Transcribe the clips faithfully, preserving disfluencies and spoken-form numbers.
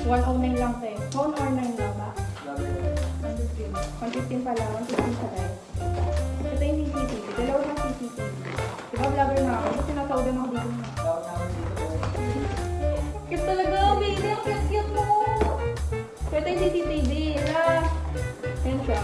one oh nine lang te. Phone or nine lang ba? one fifteen pala, one fifteen sa guys. Ito yung C C T V. Dalawa ng C C T V. Diba vlogger na ako? Kasi nasawdan ako dito na. Cute talaga, baby. Ang cute-cute mo. So ito yung C C T V. Hala. Yan siya.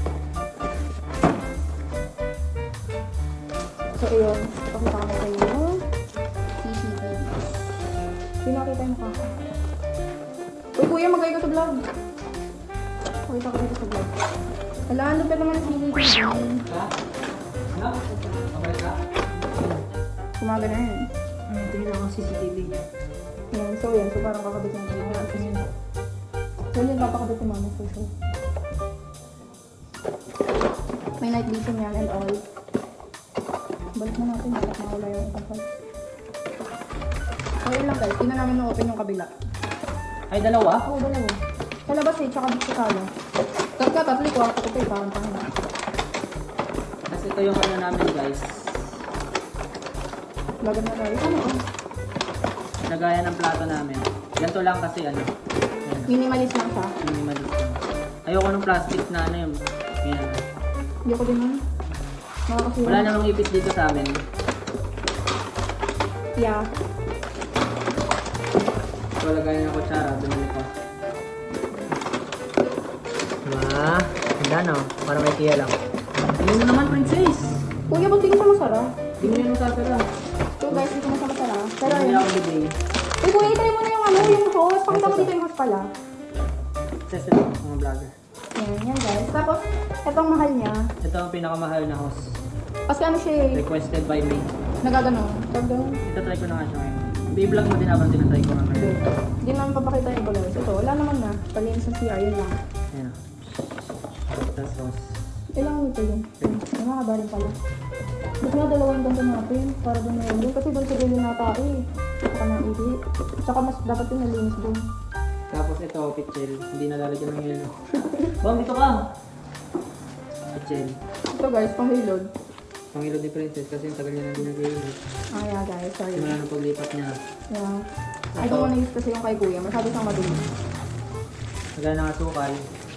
So ayun. Pakita ko sa inyo. C C T V. Pinakita yung mukha ko. Uy kuya, mag-ay ka sa vlog. Pakita ko dito sa vlog. Hala, ano pa naman ang C C T V? Ha? Ano? Kamay ka? Kumaga na yun. Ay, tingin ako C C T V. Yan, so yan. So parang kakabit yung vlog. So yun, papakabit yung mama for sure. May night vision yan and all. Balik na natin. Bakit mawala yung kapal. So yun lang guys. Tingnan namin na open yung kabila. Ay, dalawa? Oo, dalawa. Sa labas eh, tsaka dito sa kala. Tapos ka, tatlo ko. Ako ko eh, parang parang. Kasi ito yung ano namin guys. Lagan na tayo. Ano ba? Lagayan ng plato namin. Ganito lang kasi ano. Ayan. Minimalist lang siya. Minimalist lang. Ayoko ng plastic na ano yun. Ayan. Hindi ako din man. Makakasira. Wala namang ipis dito sa amin. Yeah. So, lagayan ng kutsara. Binili ko. Ma, ganda no? Para may tiya lang. Hindi mo naman, princess! Kuya, ba't di ko siya masara? Hindi mo yung masasara. So guys, di ko masara masara. Pero Hindi ayun. ako bibig. Uy, kuya, itry mo na yung ano, yung host. Pakita mo dito yung host pala. Test ito, mga vlogger. Ayan, yan guys. Tapos, etong mahal niya. Ito ang pinakamahal na host. Kasi ano siya eh, Requested by me. nagagano. Nagagano. Ito try ko na nga siya ngayon. I-vlog mo din habang tinatry ko nga ngayon. Hindi naman papakita yung iba guys. Ito, wala naman na. Palinis sa C R, yun lang. Ayan o. Tapos host. Ilang nito yun? Ay, nakakabarin pala. Ba't nga dalawang ganda natin? Para doon na yun. Kasi doon sa dulo na tayo eh. Saka na ihi. Tsaka mas dapat yung nalinis doon. Tapos ito, pitchel. Hindi nalalagyan ng yelo. Bang, dito ka! Pitchel. Ito guys, panghilod. Pangilod ni Princess kasi yung tagal niya na ginagayilod. Ah, yeah guys, sorry. Simula ng paglipat niya. Yeah. I don't wanna use kasi yung kay kuya. Masyado siyang madilim. Nagaya ng asukal.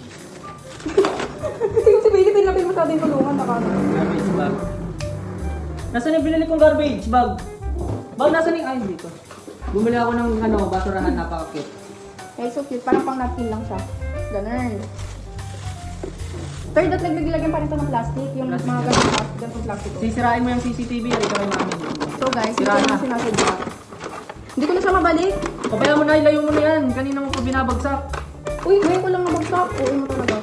Kasi yung si Baby, tinapin masyado yung kulungan. Naka... Garbage bag. Nasaan yung binili kong garbage bag? Bag, nasaan yung... Ay, dito. Bumili ako ng ano, basurahan, napaka-cute. Eh, so cute. Parang pang napkin lang siya. Ganun. Third, at naglagyan pa rin ito ng plastic. Yung Plastic mga yan. ganun ganun plastic. oh. Sisirain mo yung C C T V, halika kay mami. So guys, ito Sira yung na. sinasadya. Hindi ko na siya mabalik. Pabayaan mo na, ilayo mo na yan. Kanina mo pa binabagsak. Uy, ngayon ko lang nabagsak. Uy, mo talaga.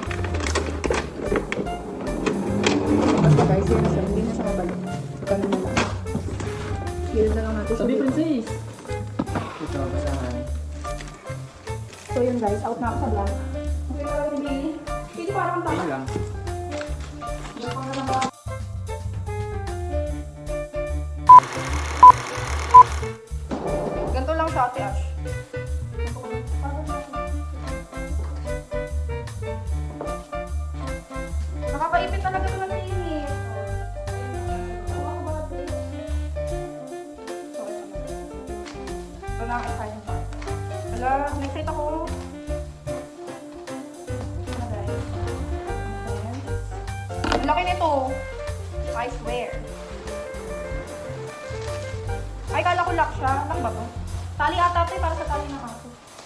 Basta guys, yun na siya. Hindi na siya mabalik. Ganun na lang. Gilid na lang natin. Sabi, Princess. Ito, basahan. So yun guys, out na ako sa vlog. Okay na lang ni Bailey. Hindi parang ang Ayun tama. lang. Ganito lang siya, Ate Ash. Nakakaipit talaga ito ng init. Ito lang ang exciting part. Wala, nag-treat ako. Ang laki nito. I swear. Ay, kala ko lock siya. Lock ba to? Tali ata ito eh, para sa tali ng aso.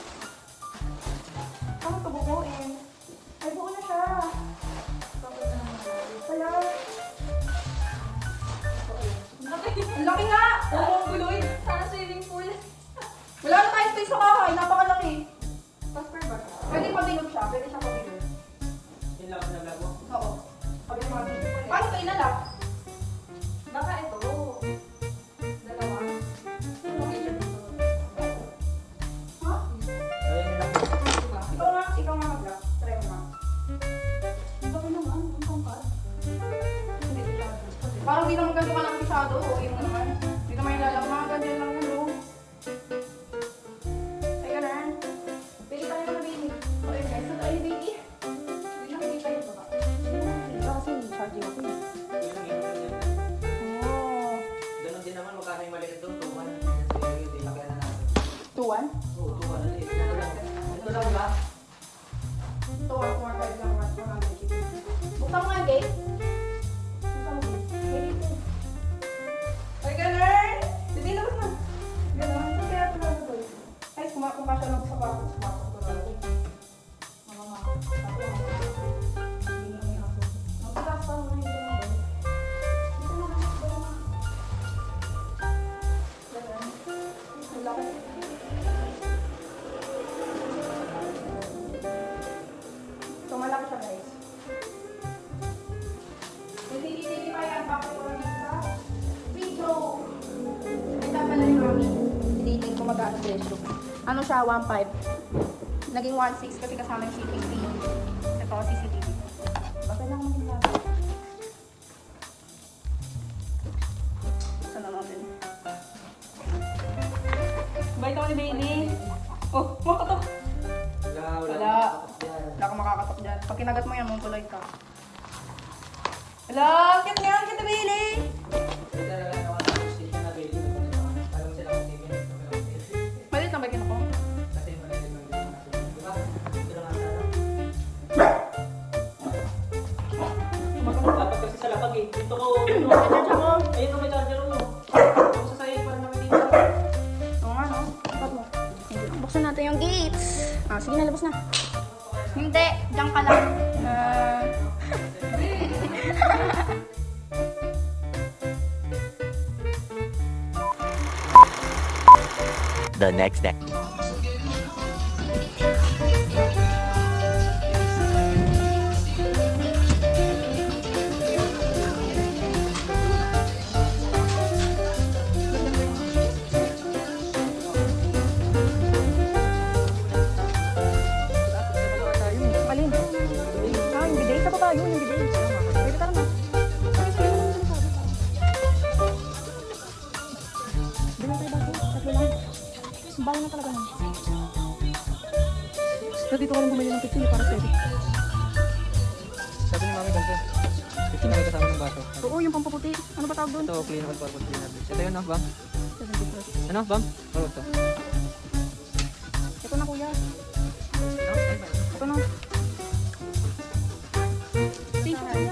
Ano ito bukuin? Ay, buo na siya. Wala. Ang laki nga! Oo, ang guloy. Sana swimming pool. Wala na tayong space sa kahay. Napakalaki. Pasper ba? Pwede pabilog siya. Pwede siya pabilog. Yun lang, naglag mo. Oo. Sabi mo natin. Paano ito inalak? Baka ito. Dalawa. Okay siya dito. Ha? Ayun lang. Diba? Ikaw nga, ikaw nga mag-lock. Try mo nga. Baka naman, ang pangkat. Hindi siya. Parang di naman ganito ka lang masyado. Okay mo naman. Hindi naman yung lalak. Mga ganyan lang yun. oh. Ay, ganun. Pili tayo na baby. Okay guys, so tayo baby. Hindi nakikita yung baba. Ito kasi charging ako eh. Yun lang, yun lang, yun lang. Oh. Ganun din naman, magkano yung maliit doon, tuwan. Hindi na natin. two one? Oo, tuwan. Ano lang. Ano Ito lang ba? Ito, one more five lang. one hundred chicken. Buksan mo nga yung gate. Buksan mo gate. May dito. Ay, ganun! Hindi, labas na. Ganun. Kaya ito lang ito. Ay, kumakasya lang sa bako. Sa bako ko lang. Mga mga. Ako lang. Hindi na may ako. Magpakas pa mo na ito lang. Ito na lang. Ito na lang. Ganun. Wala ka. So, malaki siya, guys. Yung C C T V pa yan, bakit ko rin sa video. Ito pala yung mami. Dinitin ko mag-ano presyo. Ano siya, one point five. Naging one point six kasi kasama yung shipping fee. Ito, C C T V. Bakit lang maging labi? Buksan na natin. Bait ako ni Bailey. Oh, makatok. Wala, Wala. Wala kang makakatok dyan. Pag kinagat mo yan, mong kulay ka. Hello, kit nga, kit na Bailey. Ito na lang ako sa station na Bailey. Parang sila kung tigil. Malit na ba kinako? Kasi maliit lang yung mga sila. Diba? Ito lang ang sarap. Dapat kasi sa lapag eh. Dito ko, ano, May charger mo. ayun ko may charger mo. Ako sa sa'yo, parang naman dito. Oo nga, no? Ipat mo. Buksan natin yung gates. Ah, sige na, labas na. Hindi, diyan ka lang. Ah... The next day. Alin? Ah, yung bidet. Saka tayo, yung bidet. Pwede tara na. Sige, sige, lang yung sabi. Bilang tayo bago. Tatlo lang. Bago na talaga nun. So, dito ka rin bumili ng kitchen para steady. Sabi ni Mami ganito. fifteen na kasama ng baso. Oo, yung pampaputi. Ano ba tawag doon? Ito, cleanable purpose cleaner. Ito yun, no, Bam? seventy plus. Ano, Bam? Oo, ito. Ito na, kuya. Ano? Ay, ba? Ito na. Tissue, kuya.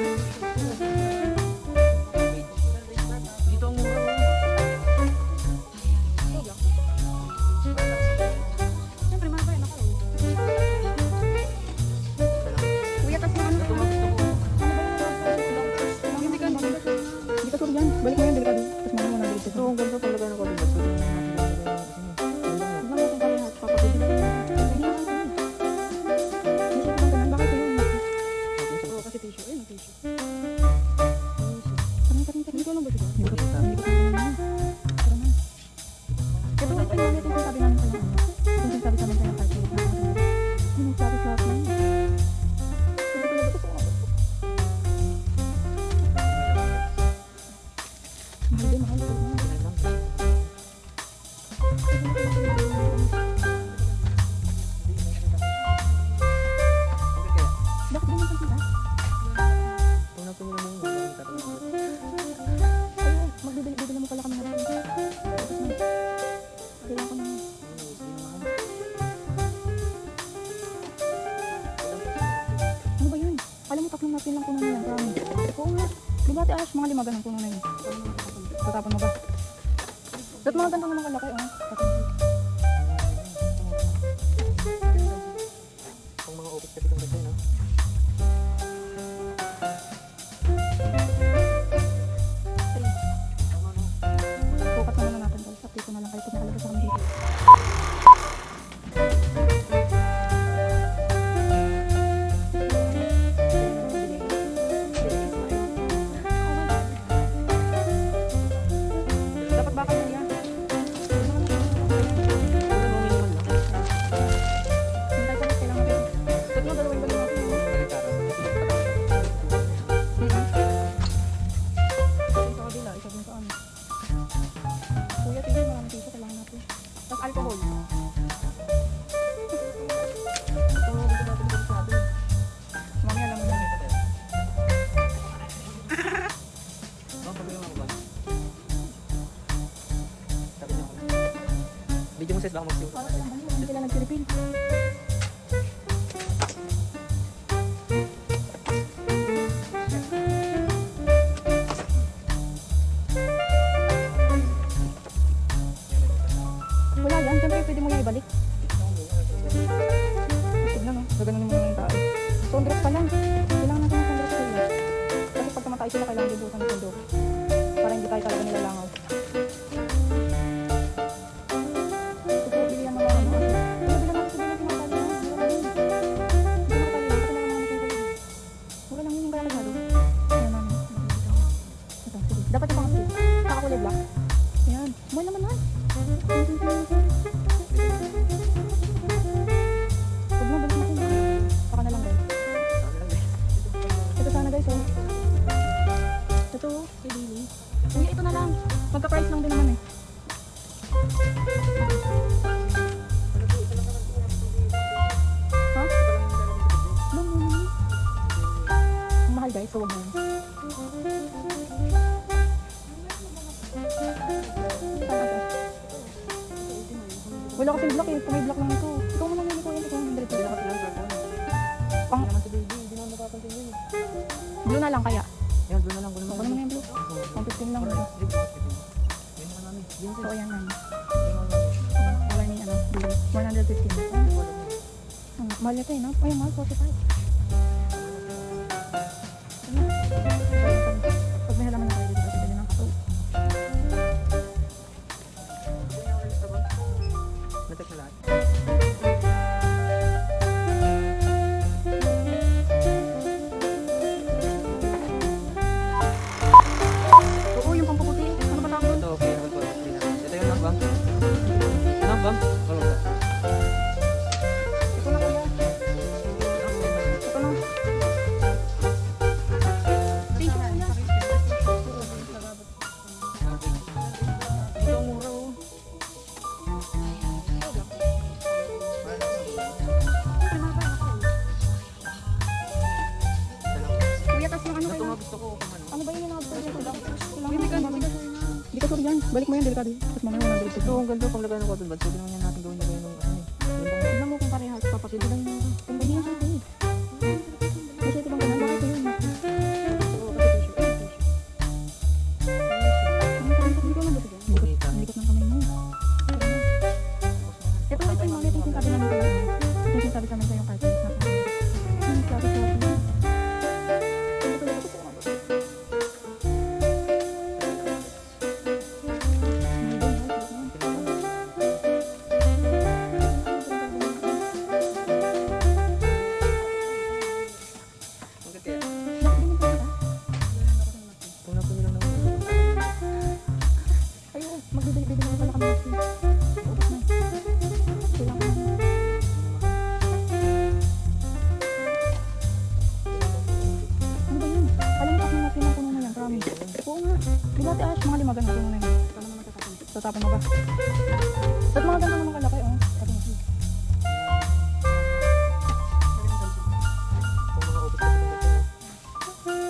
Dito ang mura. Siyempre, mga kaya naka. Kuya, tas yung ano? Ito mo gusto ko. Hindi ka, hindi ka sure yan. Balik mo yan, delikado. Tapos mga mga nabili Ito, ang ganda talaga ng cabinet. So, yung mga pinagdala yung kasi mo. Ano ba kung kaya natin papapili? Hindi naman kami. Hindi siya naman ganun. Bakit yun? Oo, kasi tissue. Ayun, tissue. Parang parang parang ikaw lang ba siya? Hindi ko hindi ko kami na. Tara na. Ito, ito yung ito yung sabi namin sa'yo. Ito yung sabi sa amin sa'yo. Party. Hindi mo sabi sa akin. Hindi ko lang gusto ko. Mahal din, mahal din. Bakit din yung pagkita? Kung napumula mo yung mga katulad. Ayun, magbibili mo pala kami na rin. Tapos na. Kailangan ko na. Ano ba yun? Alam mo, tatlong napin lang puno na yan. Promise. Oo nga. Di ba, Ate Ash, mga lima ganang puno na yun. Tatapon mo ba? Dapat mga ganang naman kalaki, oh. Tapon mo. Kung mga office kasi kung kasi, no? Three. Focus na naman natin, guys. Update ko na lang kayo kung nakalabas kami dito. Dapat bakal na yan. Hintay ko na kailangan kayo. Tatlo, dalawang balik natin. Isa sa kabila, isa dun sa ano. Kuya, tingin, marami tissue, kailangan natin. Tapos alcohol. Ito, gusto natin dito sa atin. Mamaya lang mo yan. Oh, pagbilang ako ba? Sabi niya ako. Video mo sis, baka mag-siw. Para sa lang ba yun? Hindi sila nag-refill. Wala yan. Siyempre, pwede mo yung ibalik. Tignan no. Gaganon mo yung tao. Sondrox pa lang. Kailangan natin ng sondrox sila. Kasi pag tumatay sila, kailangan libutan ng sondrox. Para hindi tayo talaga nilalangaw. Ito po, bilihan mo lang ano. Ano, bilang natin sa bilang pinapali na. Wala lang yun yung kaya kasado. Ayan namin. Ito, sige. Dapat yung pang-split. Kakakulay black. Ayan. Mahal naman na. Huwag mo, balik natin. Baka na lang guys. Ito sana guys oh. Ito oh, kay Daily. Kuya, ito na lang. Magka-price lang din naman eh. Ha? Long mo naman. Ang mahal guys, so wag mo. Wala kasi block eh. Kung may block lang ito. Ikaw mo lang yun. Ikaw yun. Ikaw yun. Ikaw yun. Pang... Blue na lang kaya. Yan, doon na lang. Kunin mo Ano naman yung blue? Pang fifteen lang. So ayan na. Wala ni ano. Blue. one hundred fifteen. Ah, mahal ito eh no? Ay mahal. forty-five. Pag may halaman na tayo dito. Kasi dali ng kato. Natek na lahat. Oo, yung pampaputi. Ano ba tawag? Ito, okay naman po. Ito yung knock bang? Knock bang? Wala ba? Ito na kuya. Ito na. Thank you kuya. Ito ang mura oh. Kuya, tas yung ano Ito kayo? nga gusto ko. kung ano. Ano ba yun yung nakapagod ko lang? Hindi ka, hindi ka Hindi ka sorry yan. Balik mo yan, delikado. Tapos mamaya one hundred Ito, ang ganda pang lagay ng cotton buds. Pwede naman yan natin gawin na gawin ng ano eh. Tignan mo kung parehas. Papasito lang yun. Hindi yan siya ito eh. Kasi ito bang ganun? Bakit ito yun? Ano ka rin? Hindi ko lang gusto dyan. Bonita. Likot ng kamay mo. Ito, ito yung mga ito yung sinasabi namin sa'yo. Ito yung sinasabi sa amin sa'yo yung carton. Ano, sabi sa akin. Ang ganda yan. Kung na po nila naman. Ayun, magbibili na pala kami natin. Ubus na. Kailangan ko na. Ano ba yun? Alam mo kasi natin ang puno na yan, promise. Oo nga. Di ba ate Ash, mga lima ganun puno na yun. Paano naman tatapon? Tatapon mo ba? At mga ganun naman kalaki, oh. Sabi mo. Kung mga upos kasi ng ito.